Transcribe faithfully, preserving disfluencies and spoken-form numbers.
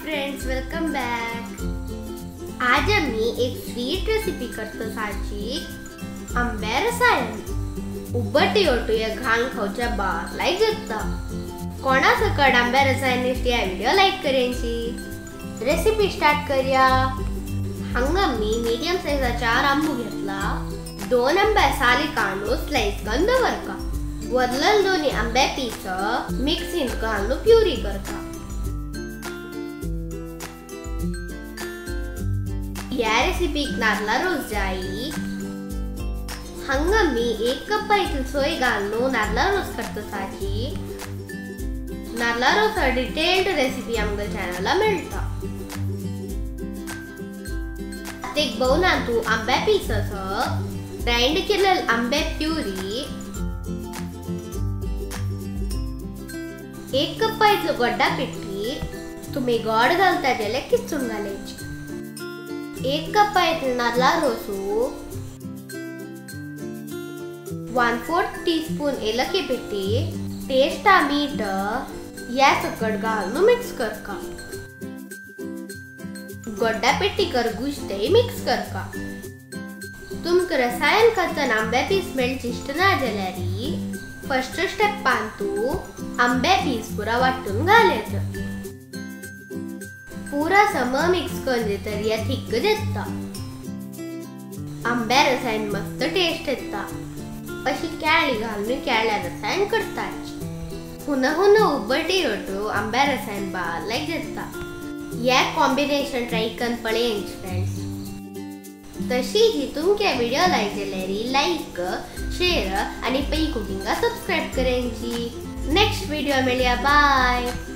Friends, welcome back. आज आम्ही एक स्वीट रेसिपी करतो साची आंब्या रसायन उबट येवटूया घाण खावच्या बार लायक जाता। कोणा सकट आंब्या रसायन या व्हिडिओ लाईक करेंची। रेसिपी स्टार्ट करूया। हांगा मी मीडियम साइजचा चार आंबो घेतला। दोन आंबे साली काढून स्लाइस करून दवरका। वरल दोन्ही आंबे पीस मिक्सिंग घालून प्युरी करता। या रेसिपीक नारळा रोस जाई। हांगा मी एक कप पायथल सोय घालून नारळा रोस करता साची। नारळा रोस डिटेल्ड रेसिपी आमच्या चॅनलला मिळता। एक बाउलांत तू आंबे पीसस ग्राइंड केलेल आंबे प्युरी, एक कप पायथल गड्डा पिठी, तुम्ही गोड घालता जाल्यार किसून घालायची। एक कप पायथल नारळा रोसू, वन फोर्थ टीस्पून एलकी पिठी, टेस्ट मीठ या सकट घालून मिक्स करका। गड्डा पिठी कर गुजते मिक्स करका। तुमक रसायन करताना आंबे पीस मेळची इष्ट ना जाल्यार फर्स्ट स्टेपान तू आंबे पीस पुरा वाटून घालायचं। पूरा सम मिक्स करून देतर या थिक देता। आंब्या रसायन मस्त टेस्ट येता। अशी केळी घालून केळ्या रसायन करताच। हुन हुन उबटी रोटो आंब्या रसायन बार लायक देता। या कॉम्बिनेशन ट्राय करून पळेंच फ्रेंड्स। तशी ही तुमच्या व्हिडिओ लायक जाल्यार लाईक, शेअर आणि पै कुकिंग सबस्क्राइब करेंची। नेक्स्ट व्हिडिओ मेळया। बाय।